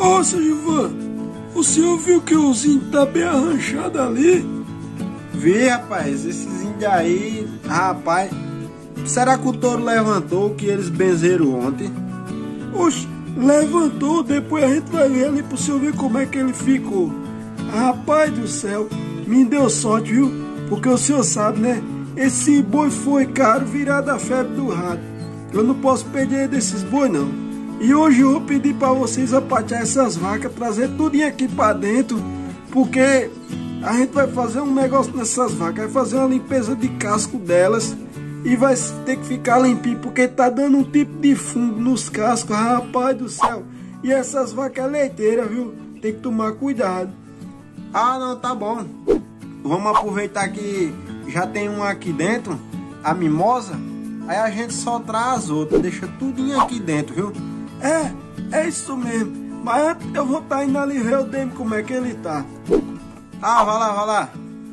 Ô, seu Gilvan, o senhor viu que os índios tá bem arranchado ali? Vi, rapaz, esses índios aí, rapaz. Será que o touro levantou o que eles benzeram ontem? Oxe, levantou, depois a gente vai ver ali pro senhor ver como é que ele ficou. Rapaz do céu, me deu sorte, viu? Porque o senhor sabe, né? Esse boi foi caro, virado a febre do rato. Eu não posso perder desses boi, não. E hoje eu vou pedir para vocês apatear essas vacas, trazer tudinho aqui para dentro, porque a gente vai fazer um negócio nessas vacas, vai fazer uma limpeza de casco delas e vai ter que ficar limpinho, porque tá dando um tipo de fungo nos cascos, rapaz do céu. E essas vacas leiteiras, viu? Tem que tomar cuidado. Ah, não, tá bom. Vamos aproveitar que já tem uma aqui dentro, a mimosa, aí a gente só traz as outras, deixa tudinho aqui dentro, viu? É isso mesmo. Mas antes eu vou estar indo ali ver o Demi como é que ele tá. Ah, vai lá, vai lá.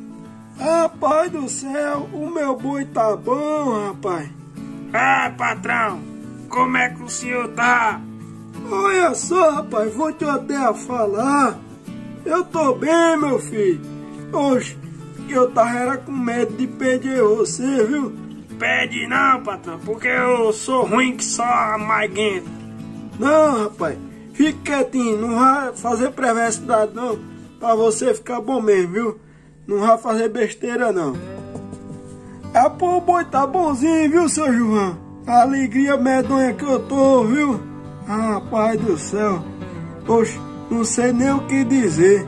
Rapaz do céu, o meu boi tá bom, rapaz. Ah, patrão, como é que o senhor tá? Olha só, rapaz, vou te até a falar. Eu tô bem, meu filho. Hoje eu tava com medo de perder você, viu? Pede não, patrão, porque eu sou ruim que só a maiguenta. Não, rapaz, fique quietinho, não vai fazer perversidade não, pra você ficar bom mesmo, viu? Não vai fazer besteira não. Pô, o boi tá bonzinho, viu, seu João? A alegria medonha que eu tô, viu? Rapaz do céu, poxa, não sei nem o que dizer.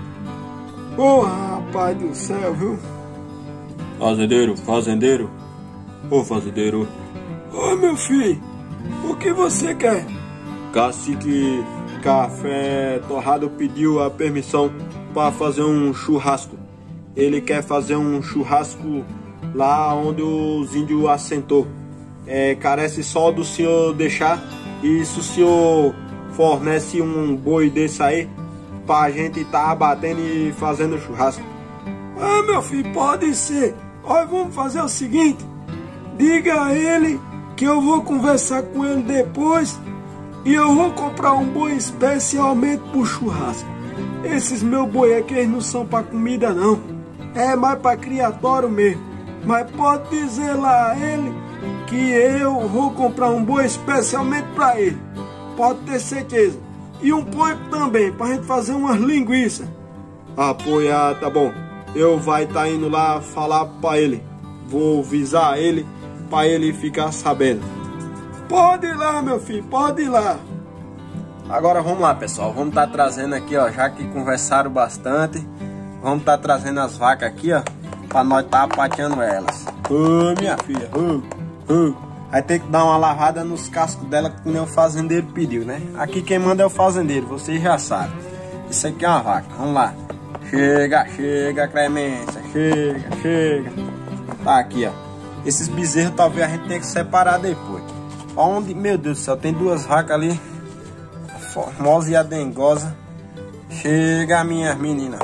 Porra, rapaz do céu, viu? Fazendeiro, fazendeiro. Ô fazendeiro. Ô, meu filho, o que você quer? Cacique Café Torrado pediu a permissão para fazer um churrasco. Ele quer fazer um churrasco lá onde os índios assentou. Carece só do senhor deixar. E se o senhor fornece um boi desse aí, pra gente tá abatendo e fazendo churrasco. Ah, meu filho, pode ser. Olha, vamos fazer o seguinte. Diga a ele que eu vou conversar com ele depois e eu vou comprar um boi especialmente pro churrasco. Esses meus boi aqui eles não são pra comida não. É mais pra criatório mesmo. Mas pode dizer lá a ele que eu vou comprar um boi especialmente pra ele. Pode ter certeza. E um porco também, pra gente fazer umas linguiças. Apoiar, tá bom. Eu vai tá indo lá falar pra ele. Vou avisar ele pra ele ficar sabendo. Pode ir lá, meu filho, pode ir lá. Agora vamos lá, pessoal. Vamos estar trazendo aqui, ó, já que conversaram bastante. Vamos estar trazendo as vacas aqui, ó, pra nós estar apateando elas. Ô, minha filha. Vai ter que dar uma lavada nos cascos dela, que nem o fazendeiro pediu, né? Aqui quem manda é o fazendeiro, vocês já sabem. Isso aqui é uma vaca, vamos lá. Chega, chega, Clemência, chega. Tá aqui, ó. Esses bezerros talvez a gente tenha que separar depois. Onde, meu Deus do céu, tem duas vacas ali, a Formosa e a Dengosa. Chega, minhas meninas.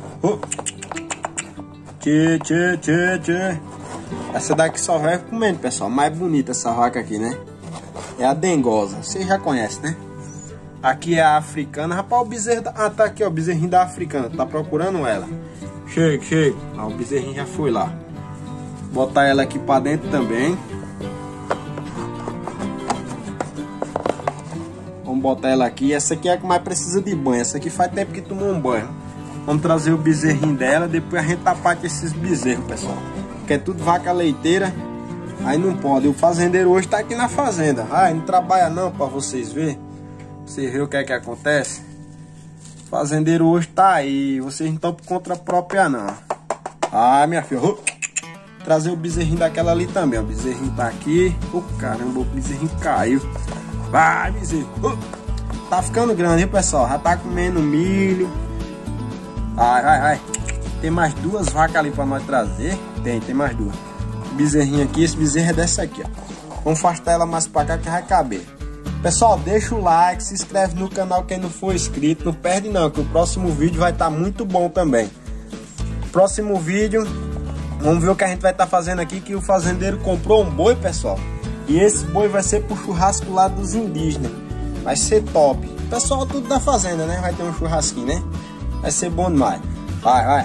Tchê. Essa daqui só vai comendo, pessoal. Mais bonita essa vaca aqui, né? É a Dengosa. Vocês já conhecem, né? Aqui é a africana. Rapaz, o bezerro... Ah, tá aqui, ó. O bezerrinho da africana. Tá procurando ela. Chega. Ah, o bezerrinho já foi lá. Botar ela aqui pra dentro também. Vamos botar ela aqui. Essa aqui é a que mais precisa de banho. Essa aqui faz tempo que tomou um banho. Vamos trazer o bezerrinho dela. Depois a gente tapate esses bezerros, pessoal. Que é tudo vaca leiteira. Aí não pode. O fazendeiro hoje tá aqui na fazenda. Não trabalha não, pra vocês verem. Você vê o que é que acontece. O fazendeiro hoje tá aí. Vocês não estão por conta própria não. Minha filha. Trazer o bezerrinho daquela ali também. O bezerrinho tá aqui. Caramba, o bezerrinho caiu. Vai, bezerro. Tá ficando grande, hein, pessoal? Já tá comendo milho. Vai. Tem mais duas vacas ali pra nós trazer. Tem mais duas. Bezerrinho aqui, esse bezerro é dessa aqui, ó. Vamos afastar ela mais pra cá que vai caber. Pessoal, deixa o like, se inscreve no canal quem não for inscrito. Não perde não, que o próximo vídeo vai estar muito bom também. Próximo vídeo, vamos ver o que a gente vai estar fazendo aqui, que o fazendeiro comprou um boi, pessoal. E esse boi vai ser pro churrasco lá dos indígenas. Vai ser top. O pessoal tudo da fazenda, né? Vai ter um churrasquinho, né? Vai ser bom demais. Vai.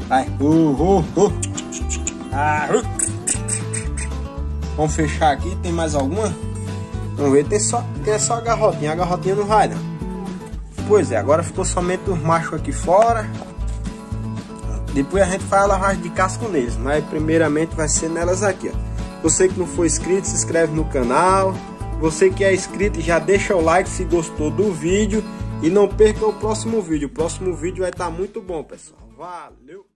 Vamos fechar aqui. Tem mais alguma? Vamos ver. Tem só a garrotinha. A garrotinha não vai, não. Pois é, agora ficou somente os machos aqui fora. Depois a gente faz a lavagem de casco neles. Mas primeiramente vai ser nelas aqui, ó. Você que não for inscrito, se inscreve no canal. Você que é inscrito, já deixa o like se gostou do vídeo. E não perca o próximo vídeo. O próximo vídeo vai estar muito bom, pessoal. Valeu!